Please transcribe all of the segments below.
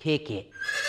Kick it.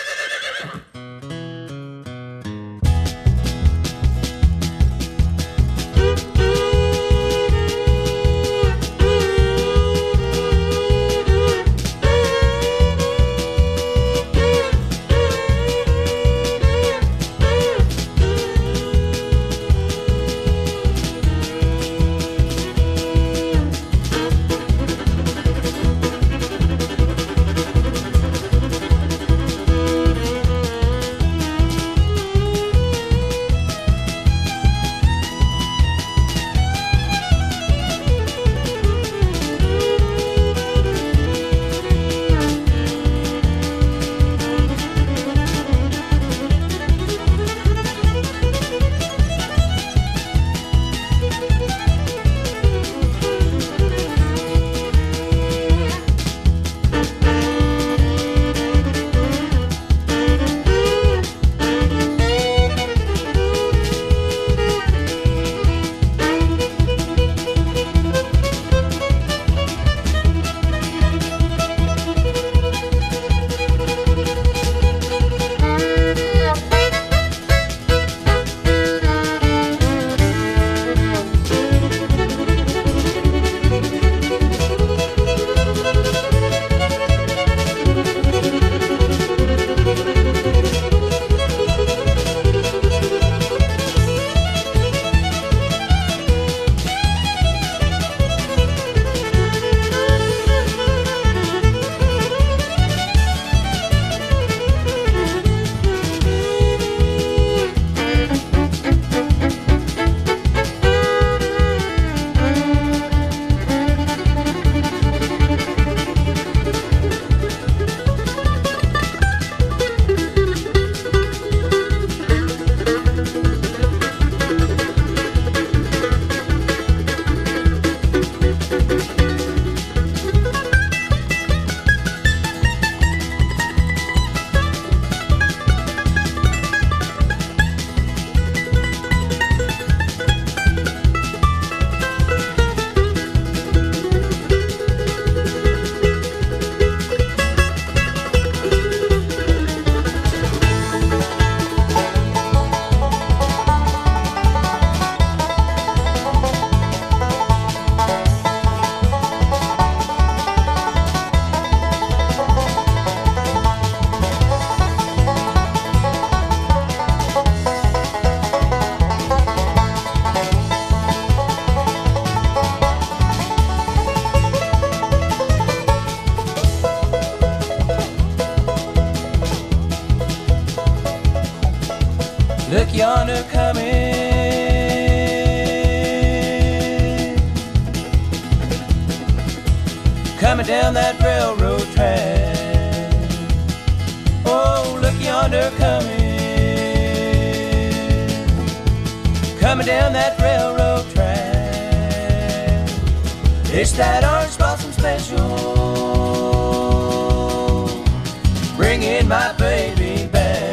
Look yonder coming, coming down that railroad track. Oh, look yonder coming, coming down that railroad track. It's that orange blossom special, bringing my baby back.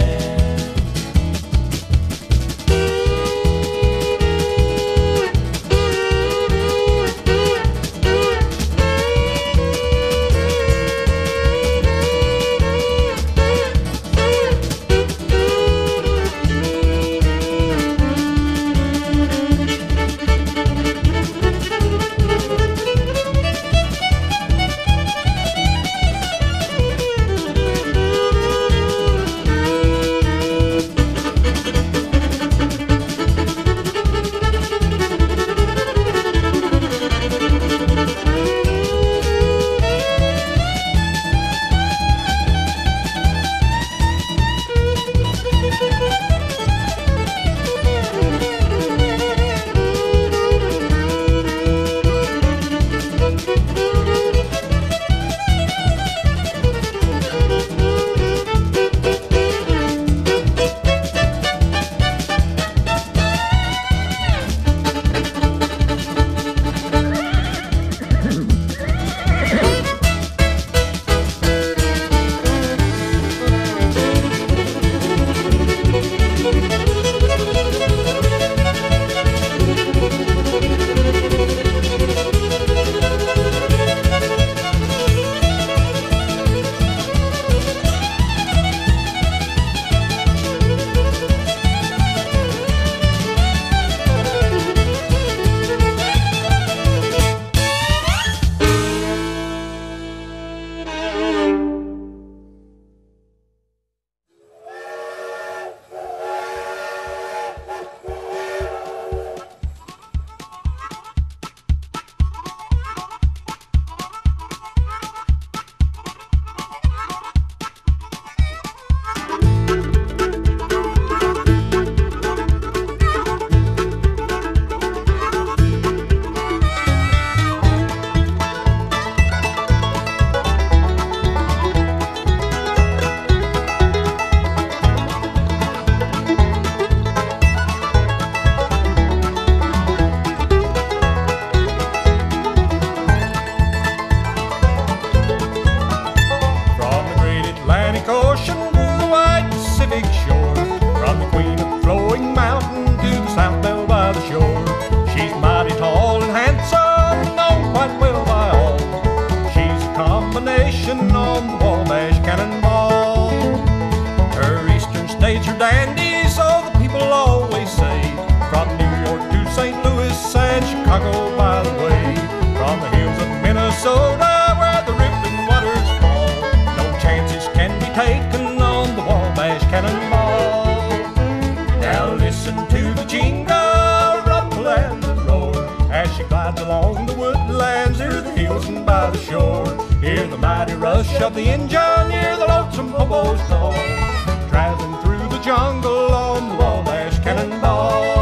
Ocean to the white Pacific shore, from the queen of flowing mountain to the South Belle by the shore. She's mighty tall and handsome, known quite well by all. She's a combination on the Wabash Cannonball. Her eastern states are dandy, so the people always say, from New York to St. Louis and Chicago by the way. From the hills of Minnesota where the rippling waters fall, no chances can be taken on the Wabash Cannonball. Now listen to the jingle, rumble and the roar, as she glides along the woodlands, near the hills and by the shore. Hear the mighty rush of the engine, hear the lonesome hobo's call, traveling through the jungle on the Wabash Cannonball.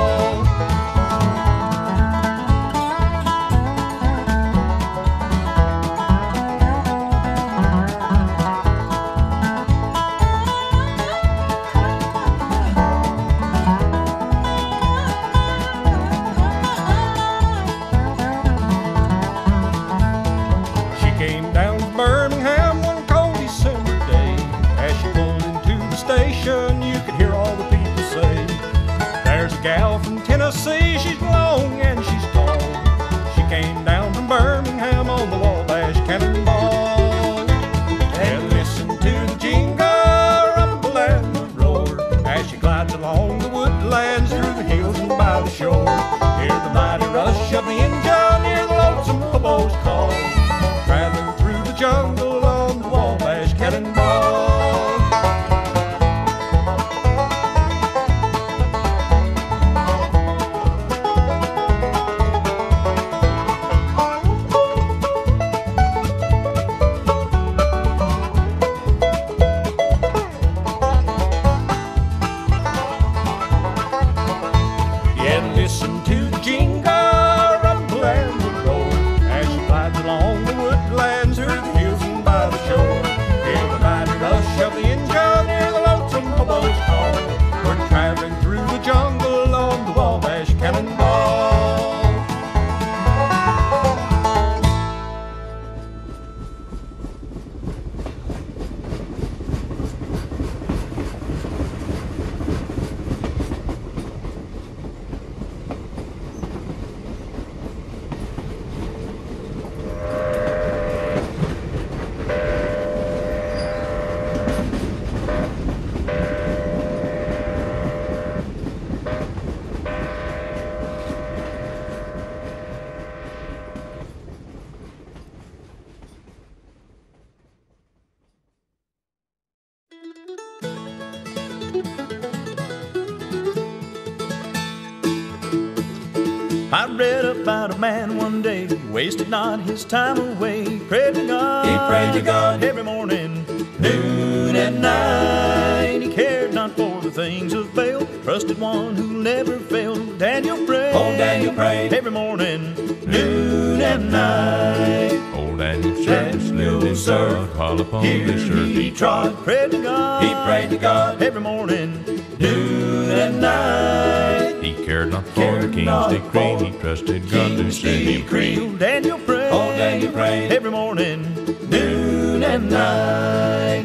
You could hear all the people say, there's a gal from Tennessee, she's long and she's tall. She came down from Birmingham on the Wabash Cannonball. And listen to the jingle, rumble and the roar, as she glides along the woodlands, through the hills and by the shore. Hear the mighty rush of the engine, hear the lonesome hobo's call, traveling through the jungle on the Wabash Cannonball. Listen to the jingle, rumble and the roar, as she glides along the woodlands, through the hills and by the shore. Hear the mighty rush of the engine, hear the lonesome hobo's call. We're traveling through the jungle on the Wabash Cannonball. I read about a man one day, wasted not his time away, prayed to God. He prayed to God every morning, noon and night. He cared not for the things of Baal, trusted one who never failed. Daniel prayed, old Daniel prayed every morning, noon and night. Old Daniel served, lived his served, while upon this earth he trod. Prayed to God, he prayed to God every morning, noon and night. He cared not for the king's decree, he trusted God to set him free. Old Daniel prayed, old Daniel prayed every morning, noon and night.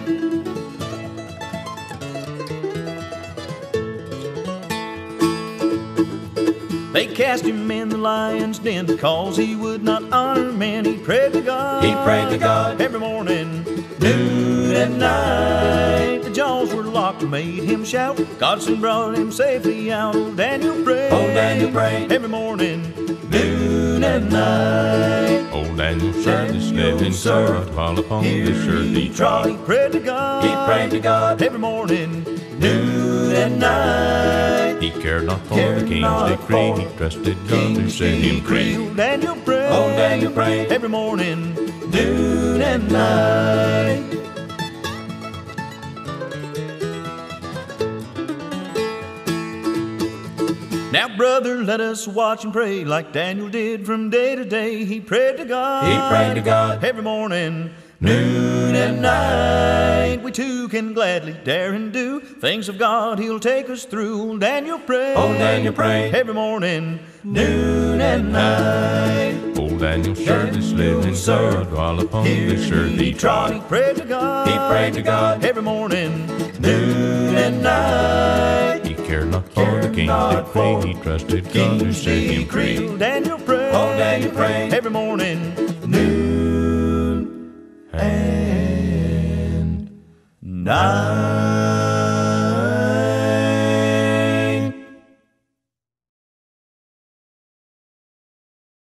They cast him in the lion's den because he would not honor men. He prayed to God, he prayed to God every morning, noon and night. The jaws were locked, made him shout. God soon brought him safely out. Old Daniel prayed, old Daniel prayed every morning, noon and night. Old Daniel served, lived in served, while upon this earth he trod. He prayed to God, he prayed to God every morning, noon and night. He cared not for the king's decree, he trusted God to set him free. Old Daniel prayed, old Daniel prayed every morning, noon and night. Now, brother, let us watch and pray like Daniel did from day to day. He prayed to God, he prayed to God every morning, noon and night. We too can gladly dare and do things of God, he'll take us through. Old Daniel prayed, old Daniel prayed every morning, noon and night. Old Daniel surely slid his sword while upon the earthy trod. He prayed to God. He prayed to God Every morning, noon and night. He cared not for the king's decree. He trusted God who set him free. Daniel prayed. Oh, Daniel prayed Every morning, noon and night.